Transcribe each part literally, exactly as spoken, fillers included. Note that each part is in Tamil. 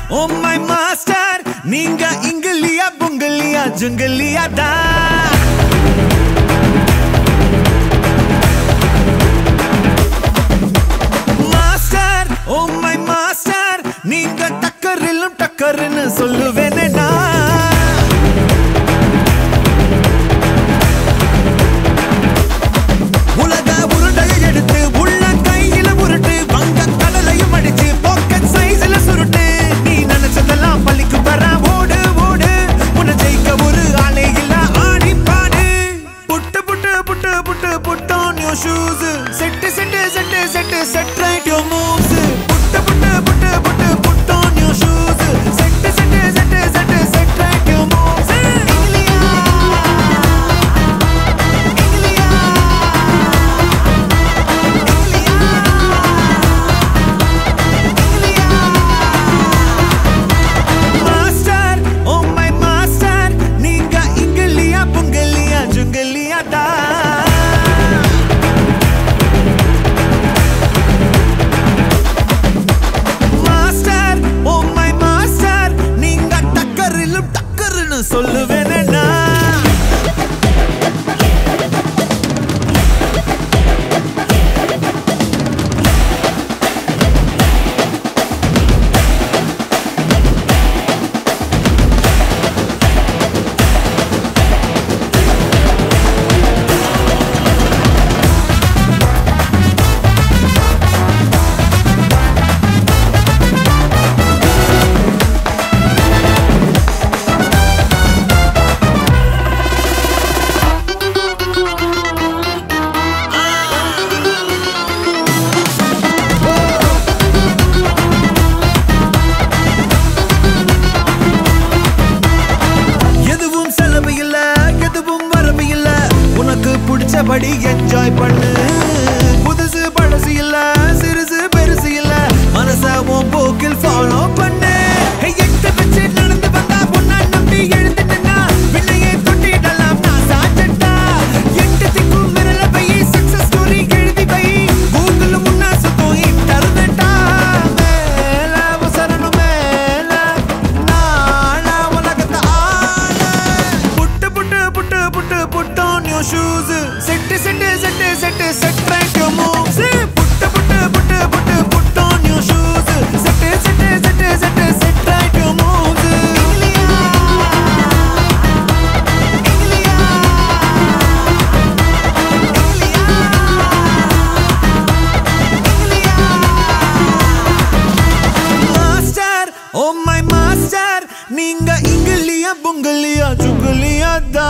ஓ மை மாஸ்டர் நீங்க இங்கிலியா புங்கிலியா ஜுங்கிலியா தா மாஸ்டர் ஓ மை மாஸ்டர் நீங்க டக்கரிலும் டக்கர்னு சொல்லுவேனே நான் உலக உருண்டையை எடுத்து உள்ள கையில உருட்டு வங்க கடலையும் அடிச்சு பாக்கெட் சைஸ்ல சுருட்டு நீ நினைச்சதெல்லாம் பள்ளிக்கு வர ஓடு ஓடு உன்னை ஜெயிக்க ஒரு ஆளே இல்ல ஆடி பாடு put put put put put on your shoes set set set set set right your moves put put put put put on your shoes set set set set set right your moves master oh my master நீங்க இங்கிலியா புங்கிலியா ஜுங்கிலியா தா மாஸ்டர் ஓ மை மாஸ்டர் நீங்க டக்கரிலும் டக்கர்னு சொல்லுவேனே நான் எதுவும் செலவு இல்ல எதுவும் வரவு இல்ல உனக்கு பிடிச்சபடி என்ஜாய் பண்ணு புதுசு பழசு இல்ல சிறுசு பெருசு இல்ல மனச உன் போக்கில் ஃபாலோ பண்ணு ஹே, எட்டு வச்சு நடந்து வந்தா பொண்ணா நம்பி எழுந்து நின்னா விண்ணையே தொட்டிடலாம் நான் சாச்சட்டா எட்டு திக்கும் விரல பை சக்சஸ் ஸ்டோரி எழுதி பை கூகுள் முன்னா சுத்தம் இன்டர்நெட்டா மேல அவசரணும் மேல நாள உலகத்தை ஆள put put put put put on your shoes set set set set set right your moves put put put put put on your shoes set set set set set right your moves இங்கிலியா இங்கிலியா மாஸ்டர் ஓ மை மாஸ்டர் நீங்க இங்கிலியா புங்கிலியா ஜுங்கிலியா தா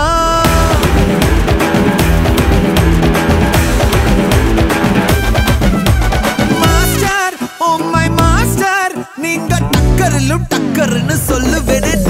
மாஸ்டர் ஓ மை மாஸ்டர் நீங்க டக்கரிலும் டக்கர்னு சொல்லுவேனே